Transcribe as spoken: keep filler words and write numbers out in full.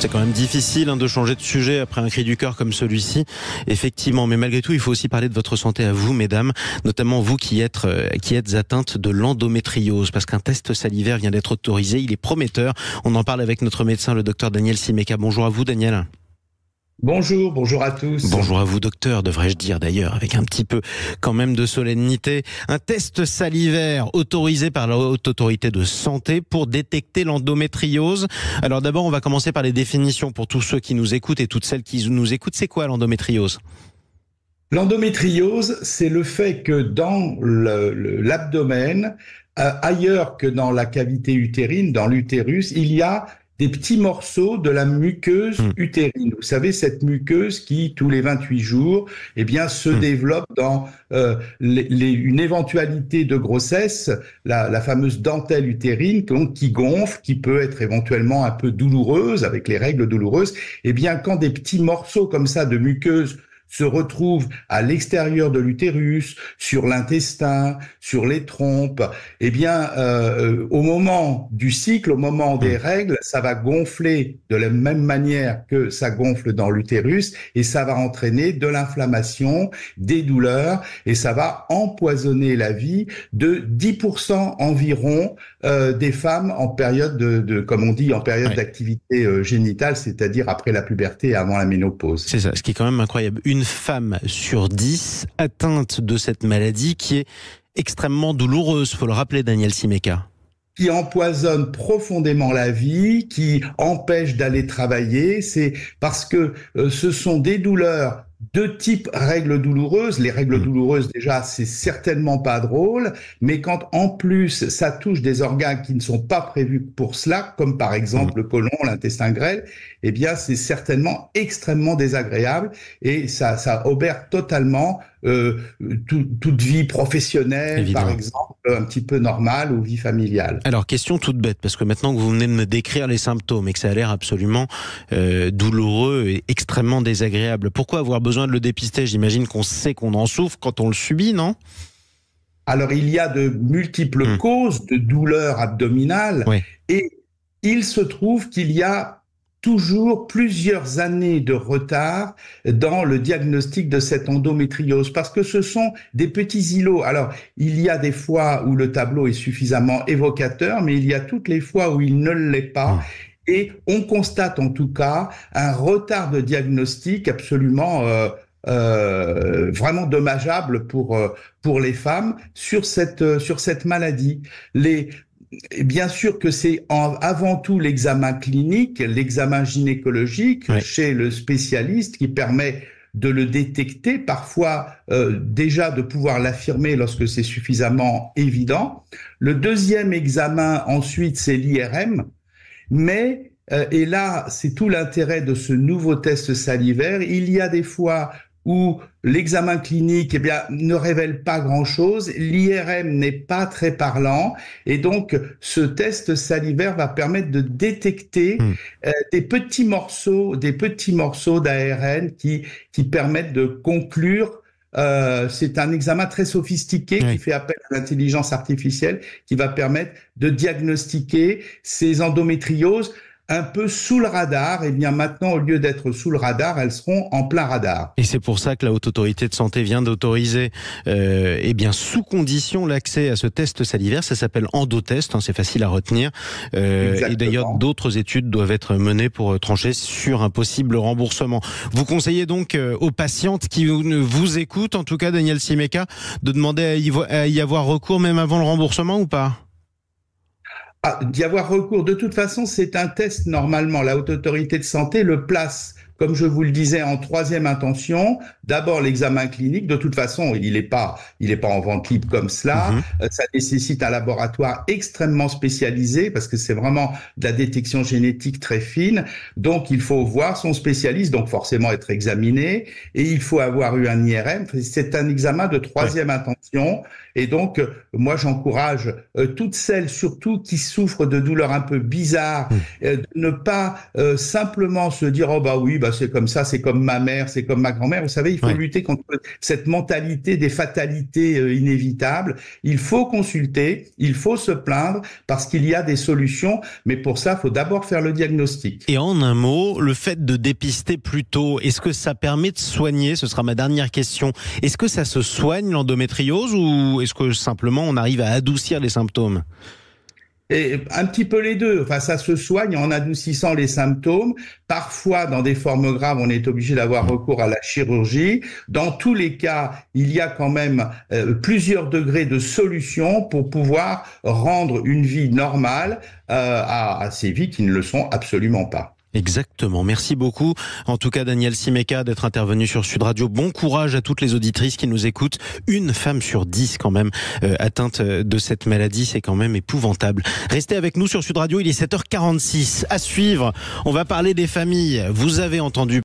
C'est quand même difficile hein, de changer de sujet après un cri du cœur comme celui-ci, effectivement. Mais malgré tout, il faut aussi parler de votre santé à vous, mesdames, notamment vous qui êtes, euh, qui êtes atteintes de l'endométriose, parce qu'un test salivaire vient d'être autorisé, il est prometteur. On en parle avec notre médecin, le docteur Daniel Simeka. Bonjour à vous, Daniel. Bonjour, bonjour à tous. Bonjour à vous, docteur, devrais-je dire d'ailleurs, avec un petit peu quand même de solennité. Un test salivaire autorisé par la Haute Autorité de Santé pour détecter l'endométriose. Alors d'abord, on va commencer par les définitions pour tous ceux qui nous écoutent et toutes celles qui nous écoutent. C'est quoi l'endométriose ? L'endométriose, c'est le fait que dans le, le, l'abdomen, euh, ailleurs que dans la cavité utérine, dans l'utérus, il y a des petits morceaux de la muqueuse mmh. utérine. Vous savez, cette muqueuse qui, tous les vingt-huit jours, eh bien, se mmh. développe dans euh, les, les, une éventualité de grossesse, la, la fameuse dentelle utérine, donc, qui gonfle, qui peut être éventuellement un peu douloureuse, avec les règles douloureuses. Eh bien, quand des petits morceaux comme ça de muqueuse se retrouvent à l'extérieur de l'utérus, sur l'intestin, sur les trompes, eh bien, euh, au moment du cycle, au moment des règles, ça va gonfler de la même manière que ça gonfle dans l'utérus et ça va entraîner de l'inflammation, des douleurs et ça va empoisonner la vie de dix pour cent environ euh, des femmes en période de, de, comme on dit, en période ouais. d'activité euh, génitale, c'est-à-dire après la puberté et avant la ménopause. C'est ça, ce qui est quand même incroyable. Une femme sur dix atteinte de cette maladie qui est extrêmement douloureuse, faut le rappeler, Daniel Simeka. Qui empoisonne profondément la vie, qui empêche d'aller travailler, c'est parce que euh, ce sont des douleurs de type règles douloureuses. Les règles mmh. douloureuses, déjà, c'est certainement pas drôle, mais quand en plus ça touche des organes qui ne sont pas prévus pour cela, comme par exemple mmh. le côlon, l'intestin grêle, eh bien c'est certainement extrêmement désagréable et ça, ça obère totalement euh, tout, toute vie professionnelle, Évidemment. Par exemple, un petit peu normale ou vie familiale. Alors, question toute bête, parce que maintenant que vous venez de me décrire les symptômes et que ça a l'air absolument euh, douloureux et extrêmement désagréable, pourquoi avoir besoin de le dépister ? J'imagine qu'on sait qu'on en souffre quand on le subit, non ? Alors, il y a de multiples mmh. causes de douleurs abdominales oui. et il se trouve qu'il y a toujours plusieurs années de retard dans le diagnostic de cette endométriose parce que ce sont des petits îlots. Alors, il y a des fois où le tableau est suffisamment évocateur, mais il y a toutes les fois où il ne l'est pas. Mmh. Et on constate en tout cas un retard de diagnostic absolument euh, euh, vraiment dommageable pour euh, pour les femmes sur cette euh, sur cette maladie. Les Bien sûr que c'est en, avant tout l'examen clinique, l'examen gynécologique oui. chez le spécialiste qui permet de le détecter, parfois euh, déjà de pouvoir l'affirmer lorsque c'est suffisamment évident. Le deuxième examen ensuite, c'est l'I R M, mais euh, et là, c'est tout l'intérêt de ce nouveau test salivaire. Il y a des fois où l'examen clinique eh bien, ne révèle pas grand-chose, l'I R M n'est pas très parlant, et donc ce test salivaire va permettre de détecter mmh. euh, des petits morceaux, des petits morceaux d'A R N qui, qui permettent de conclure. Euh, c'est un examen très sophistiqué oui. qui fait appel à l'intelligence artificielle, qui va permettre de diagnostiquer ces endométrioses un peu sous le radar. Et bien maintenant, au lieu d'être sous le radar, elles seront en plein radar. Et c'est pour ça que la Haute Autorité de Santé vient d'autoriser, euh, eh bien sous condition, l'accès à ce test salivaire. Ça s'appelle Endotest, hein, c'est facile à retenir. Euh, et d'ailleurs, d'autres études doivent être menées pour trancher sur un possible remboursement. Vous conseillez donc euh, aux patientes qui vous écoutent, en tout cas Daniel Simeka, de demander à y, à y avoir recours même avant le remboursement ou pas ? Ah, d'y avoir recours. De toute façon, c'est un test normalement. La Haute Autorité de Santé le place, comme je vous le disais, en troisième intention. D'abord l'examen clinique. De toute façon, il n'est pas, il est pas en vente libre comme cela. Mmh. Ça nécessite un laboratoire extrêmement spécialisé parce que c'est vraiment de la détection génétique très fine. Donc, il faut voir son spécialiste, donc forcément être examiné, et il faut avoir eu un I R M. C'est un examen de troisième ouais. intention. Et donc, moi, j'encourage euh, toutes celles, surtout, qui souffrent de douleurs un peu bizarres, mmh. euh, de ne pas euh, simplement se dire « Oh bah oui, bah, c'est comme ça, c'est comme ma mère, c'est comme ma grand-mère. Vous savez, il faut ouais. lutter contre cette mentalité des fatalités euh, inévitables. Il faut consulter, il faut se plaindre parce qu'il y a des solutions, mais pour ça, il faut d'abord faire le diagnostic. Et en un mot, le fait de dépister plus tôt, est-ce que ça permet de soigner? Ce sera ma dernière question. Est-ce que ça se soigne l'endométriose ou est-ce que simplement on arrive à adoucir les symptômes? Et un petit peu les deux. Enfin, ça se soigne en adoucissant les symptômes. Parfois, dans des formes graves, on est obligé d'avoir recours à la chirurgie. Dans tous les cas, il y a quand même euh, plusieurs degrés de solution pour pouvoir rendre une vie normale euh, à, à ces vies qui ne le sont absolument pas. Exactement. Merci beaucoup. En tout cas, Daniel Simeka, d'être intervenu sur Sud Radio. Bon courage à toutes les auditrices qui nous écoutent. Une femme sur dix, quand même, euh, atteinte de cette maladie. C'est quand même épouvantable. Restez avec nous sur Sud Radio. Il est sept heures quarante-six. À suivre, on va parler des familles. Vous avez entendu